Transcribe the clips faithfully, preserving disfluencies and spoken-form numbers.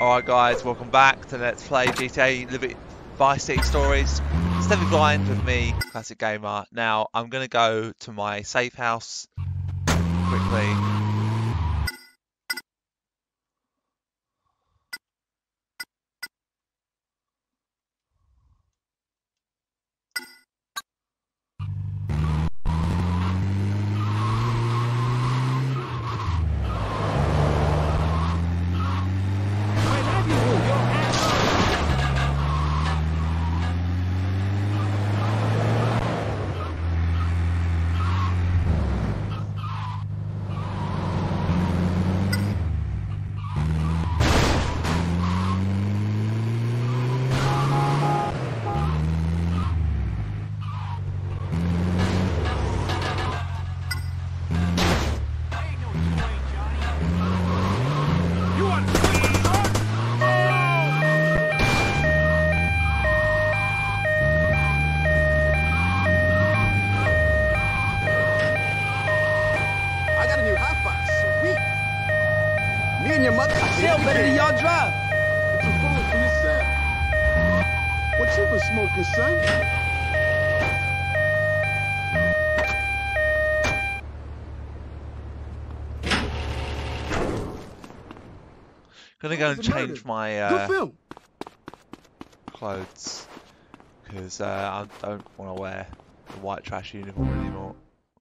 Alright guys, welcome back to Let's Play G T A Live Vice City Stories. Stepping blind with me, Classic Gamer. Now, I'm going to go to my safe house quickly. Better than y'all drive. It's a bullet for yourself. What you been smoking, son? Gonna go and change my uh, clothes because uh, I don't want to wear the white trash uniform anymore.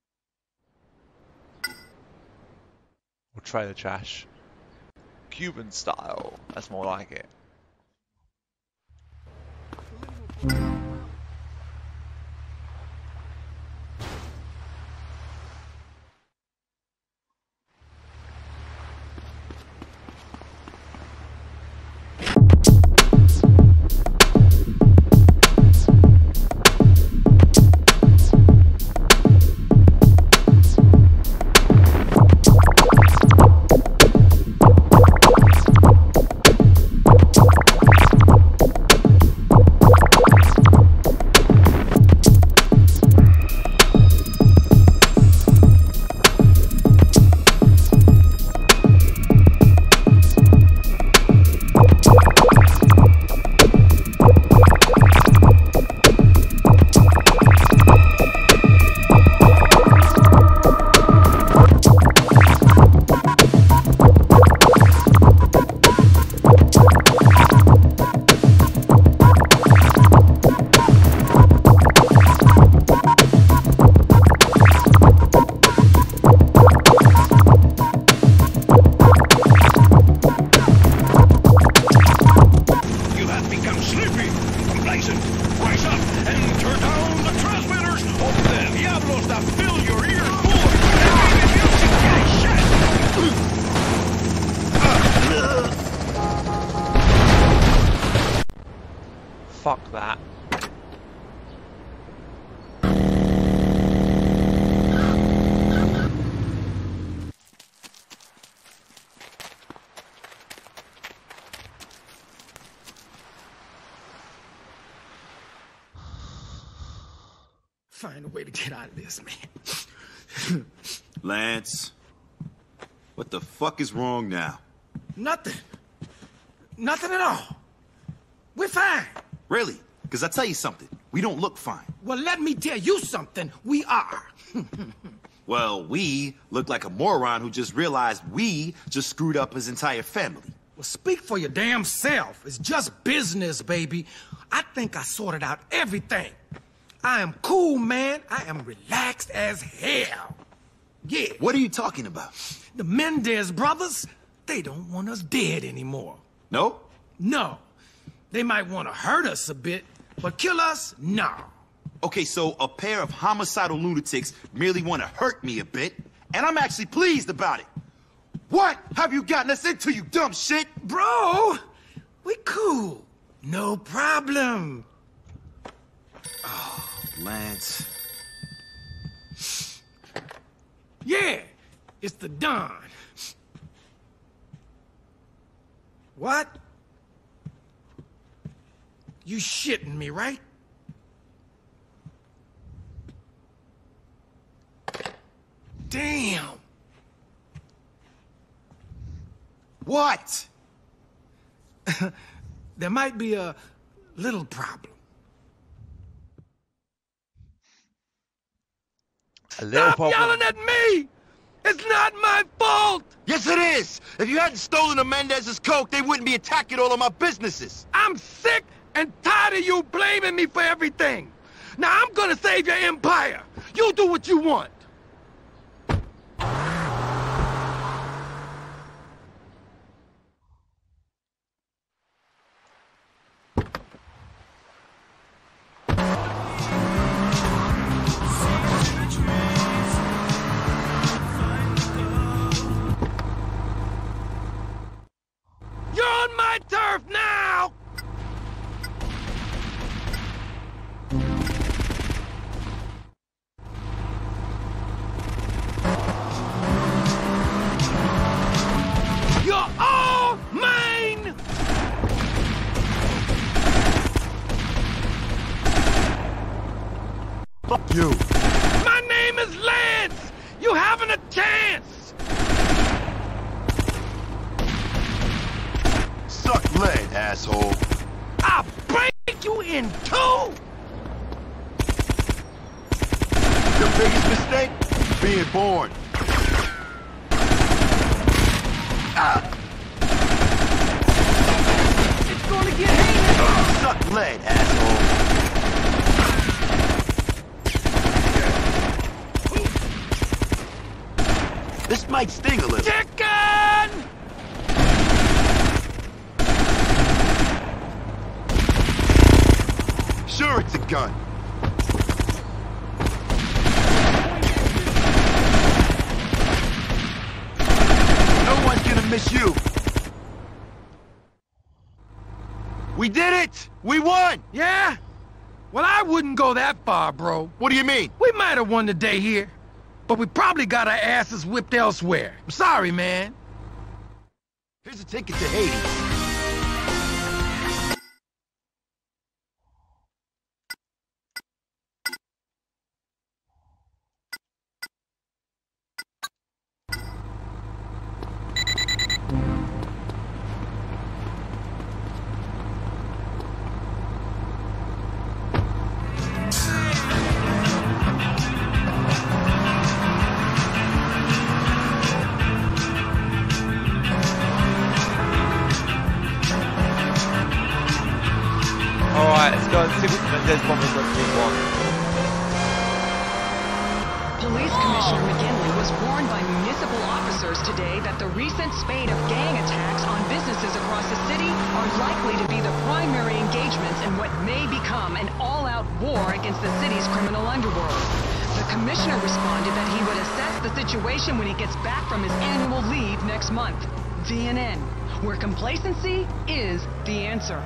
Or trailer trash. Cuban style, that's more like it. Fuck that. Find a way to get out of this, man. Lance, what the fuck is wrong now? Nothing. Nothing at all. We're fine. Really? Because I tell you something, we don't look fine. Well, let me tell you something. We are. Well, we look like a moron who just realized we just screwed up his entire family. Well, speak for your damn self. It's just business, baby. I think I sorted out everything. I am cool, man. I am relaxed as hell. Yeah. What are you talking about? The Mendez brothers, they don't want us dead anymore. No? No. They might want to hurt us a bit, but kill us? No. Okay, so a pair of homicidal lunatics merely want to hurt me a bit, and I'm actually pleased about it. What have you gotten us into, you dumb shit? Bro, we cool. No problem. Oh, Lance. Yeah, it's the Don. What? You shitting me, right? Damn. What? there might be a little problem. A little Stop problem. yelling at me! It's not my fault! Yes, it is! If you hadn't stolen the Mendez's coke, they wouldn't be attacking all of my businesses. I'm sick and tired of you blaming me for everything. Now I'm gonna save your empire. You do what you want. You're on my turf now! You're all mine! Fuck you. My name is Lance! You haven't a chance! Suck lead, asshole. I'll break you in two! Your biggest mistake? Being born. Ah. It's gonna get heinous! Suck lead, asshole. This might sting a little. Chicken! Sure, it's a gun. No one's gonna miss you. We did it! We won! Yeah? Well, I wouldn't go that far, bro. What do you mean? We might have won the day here, but we probably got our asses whipped elsewhere. I'm sorry, man. Here's a ticket to Hades. Alright, let's go and see what Mendez bombers what we want. Police Commissioner McGinley was warned by municipal officers today that the recent spate of gang attacks on businesses across the city are likely to be the primary engagements in what may become an all-out war against the city's criminal underworld. The commissioner responded that he would assess the situation when he gets back from his annual leave next month. V N N, where complacency is the answer.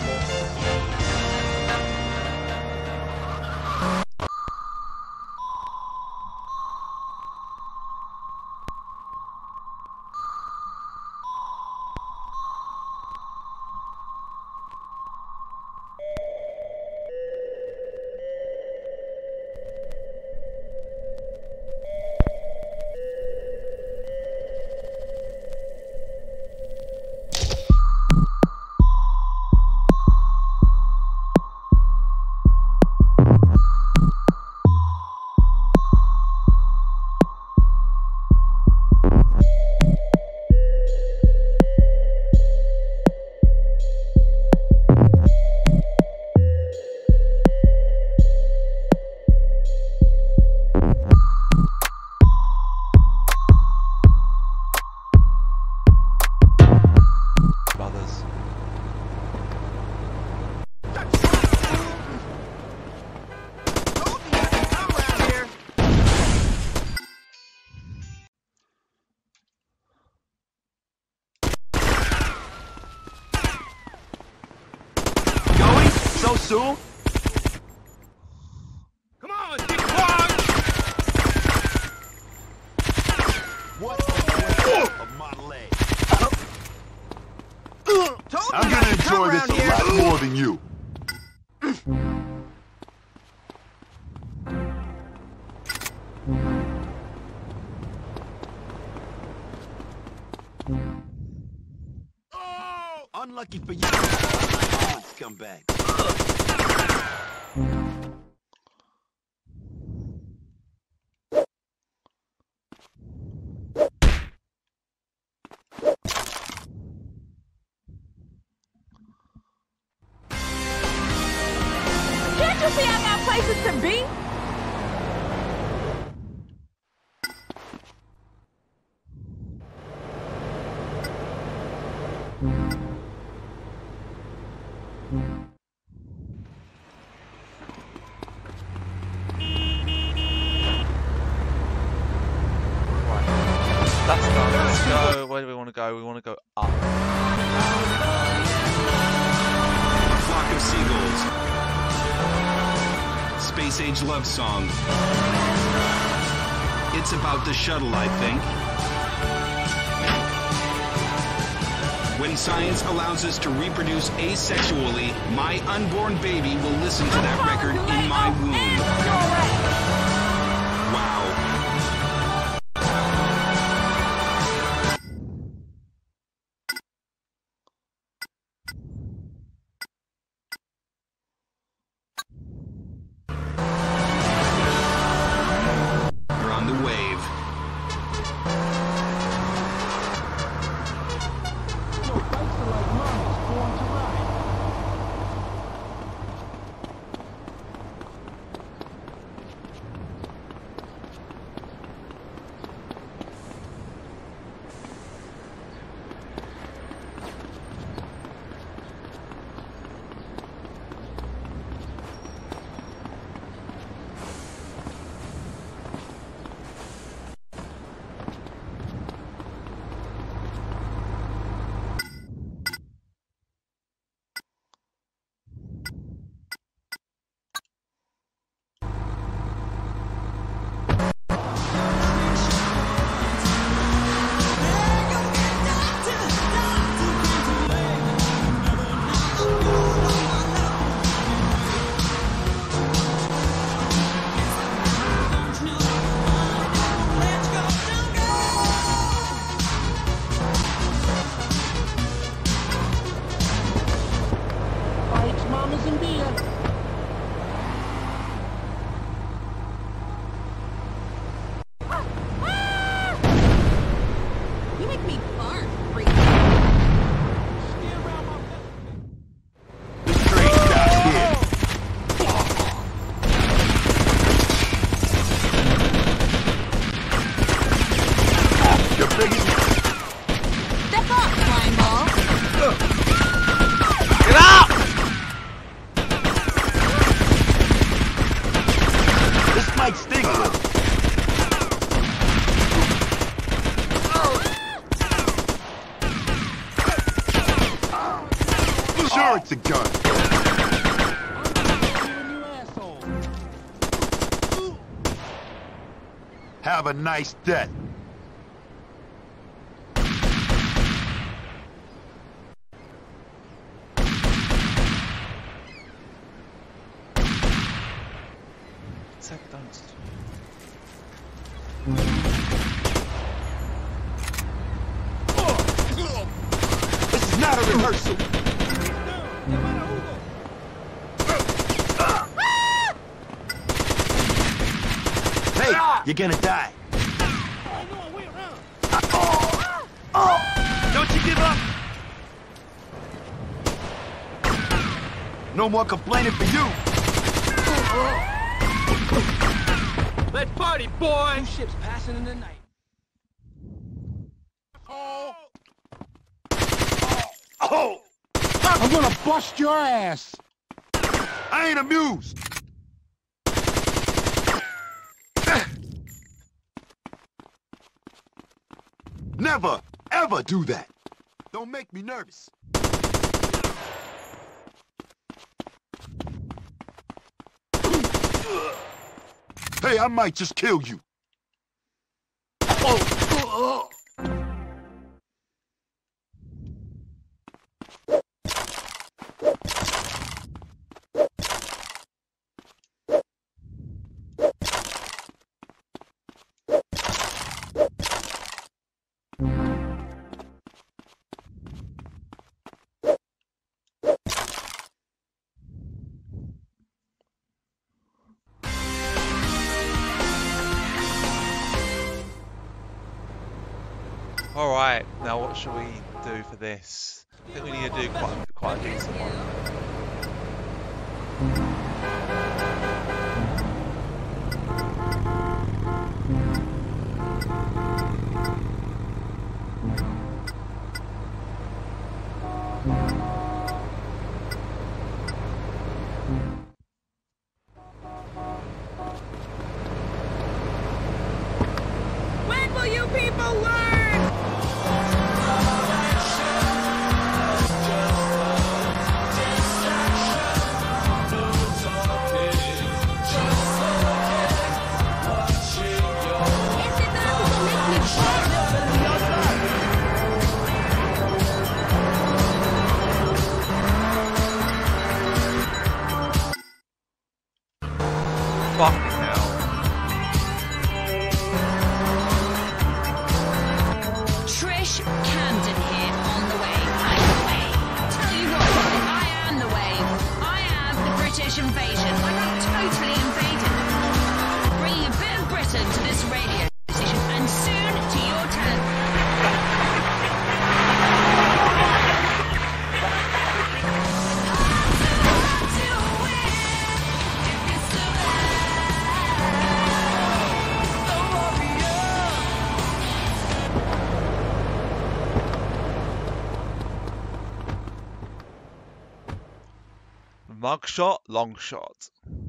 soon? Come on, get quiet! What of my leg? I'm gonna enjoy this a lot more than you. Unlucky for you. Let's come back. Can't you see I got places to be? That's done. Let's go. Where do we want to go? We want to go up. Flock of Seagulls. Space Age love song. It's about the shuttle, I think. When science allows us to reproduce asexually, my unborn baby will listen to that record in my womb. Wow. You're on the wave. No, bikes are like mamas, born to ride. Bikes, mamas, and beer. You make me barf, freak. This train stops here. The biggest... Step up, slime ball. Get up! This might sting a little. Sure, it's a gun. You asshole. Have a nice death. Sec, don't. This is not a rehearsal. Hey, you're gonna die. Oh, don't you give up. No more complaining for you. Let's party, boy! Two ships passing in the night. Oh, I'm gonna bust your ass. I ain't amused. Never, ever do that. Don't make me nervous. Hey, I might just kill you. Oh. Alright, now what shall we do for this? I think we need to do quite a, quite a decent one. When will you people learn? Fucking hell. Trish Camden here on the way. I'm the way. Tell you what, I am the way. I am the British invasion. I got totally invaded. Bringing a bit of Britain to this radio station and soon to your television. Mugshot, long shot.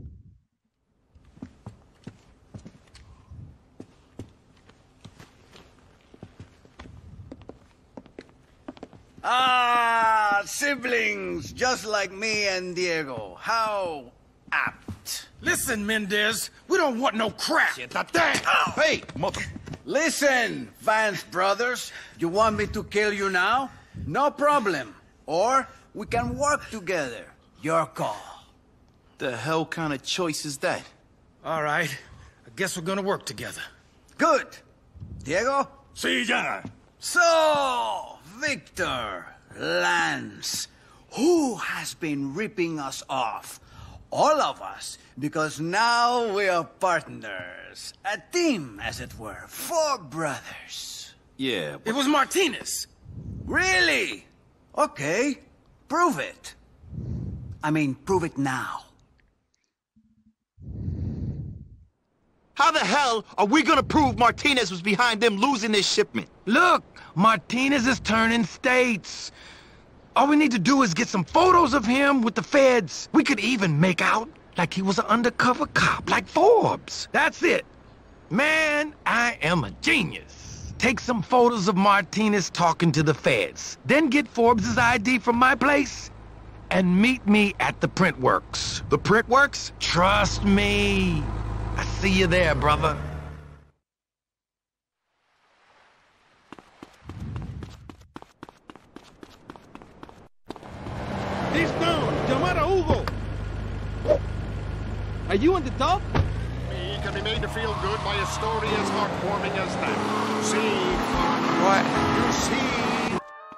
Ah, siblings, just like me and Diego. How apt. Listen, Mendez, we don't want no crap. Ow. Hey, mother... Listen, Vance brothers, you want me to kill you now? No problem. Or we can work together. Your call. The hell kind of choice is that? All right, I guess we're gonna work together. Good. Diego? See ya. So, Victor, Lance, who has been ripping us off? All of us, because now we are partners. A team, as it were. Four brothers. Yeah, It was Martinez. Really? Okay, prove it. I mean, prove it now. how the hell are we gonna prove Martinez was behind them losing this shipment? Look, Martinez is turning states. All we need to do is get some photos of him with the feds. We could even make out like he was an undercover cop, like Forbes. That's it. Man, I am a genius. Take some photos of Martinez talking to the feds. Then get Forbes' I D from my place and meet me at the print works. The print works? Trust me. I see you there, brother. He's down. Llamar a Hugo. Are you on the top? Me can be made to feel good by a story as heartwarming as that. See, Father, Right. you see.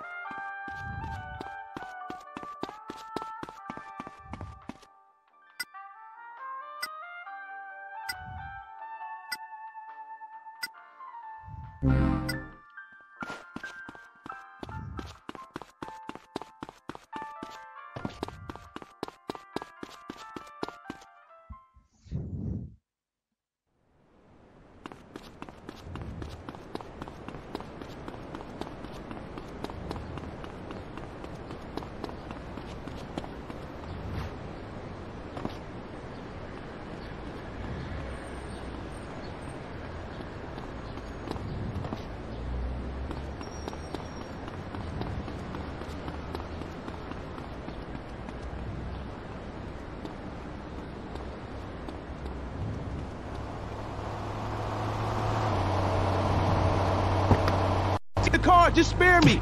The car, just spare me.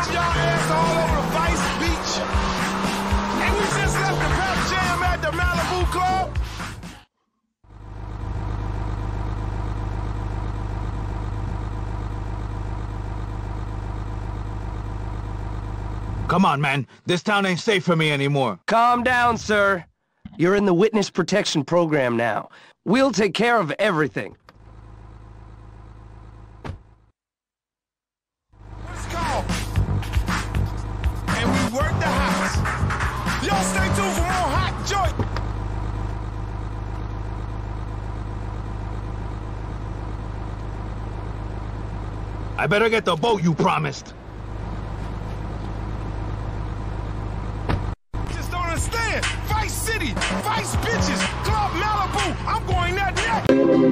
drive y'all ass all over the Vice Beach. And we just left the Pep Jam at the Malibu Club. Come on, man. This town ain't safe for me anymore. Calm down, sir. You're in the witness protection program now. We'll take care of everything. Let's go. And we work the house. Y'all stay tuned for more hot joint. I better get the boat you promised. Understand? Vice City, Vice Bitches, Club Malibu. I'm going that next.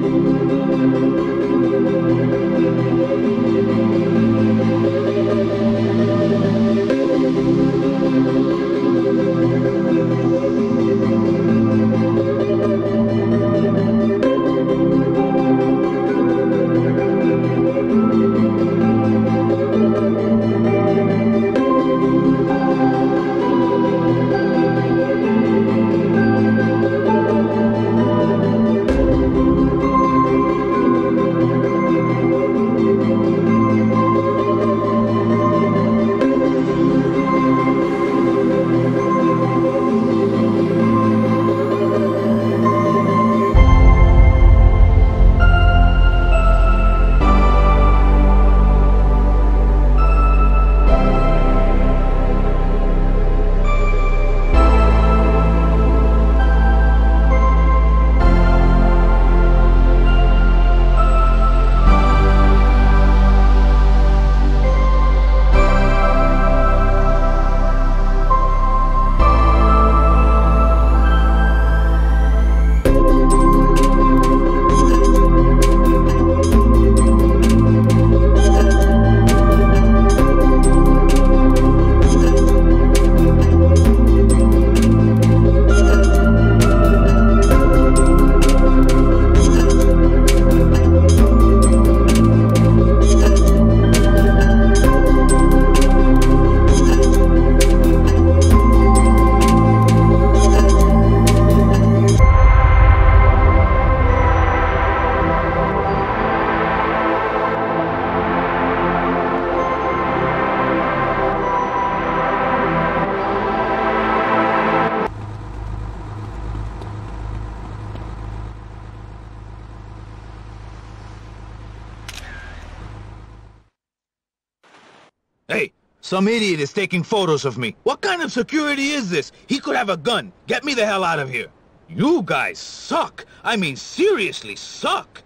Hey, some idiot is taking photos of me. What kind of security is this? He could have a gun. Get me the hell out of here. You guys suck. I mean, seriously suck.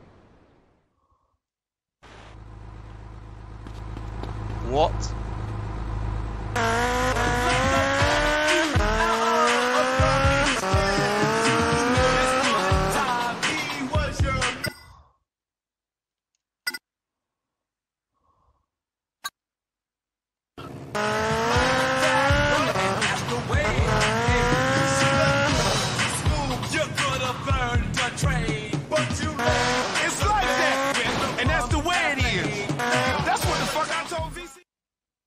What? It's like that, and that's the way it is. That's what the fuck I told V C.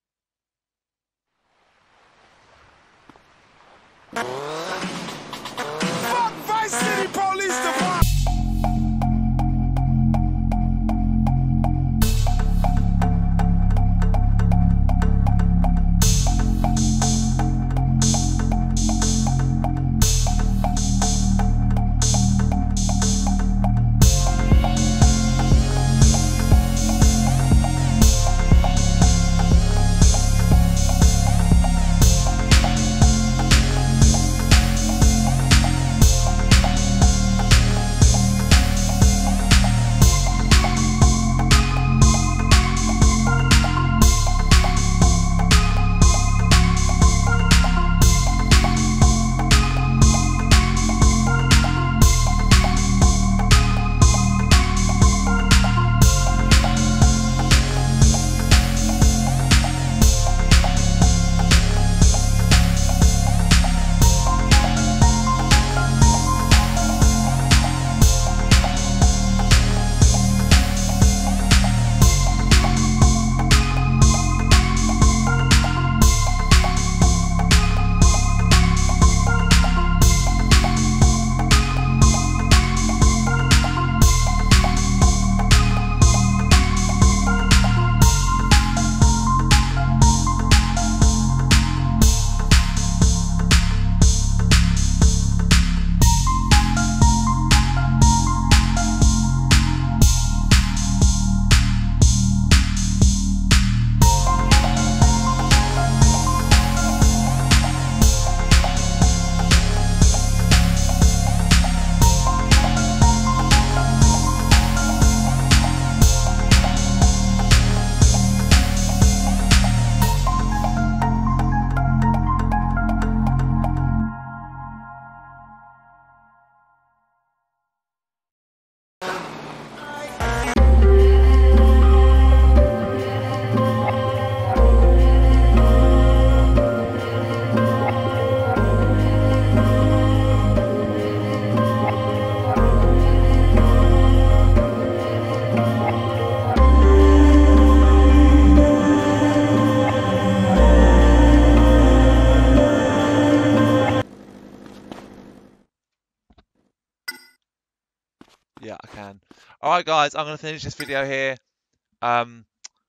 Yeah, I can. All right, guys, I'm going to finish this video here. Um,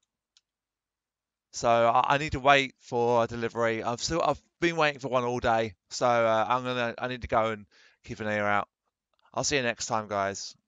so I, I need to wait for a delivery. I've still I've been waiting for one all day. So uh, I'm gonna I need to go and keep an ear out. I'll see you next time, guys.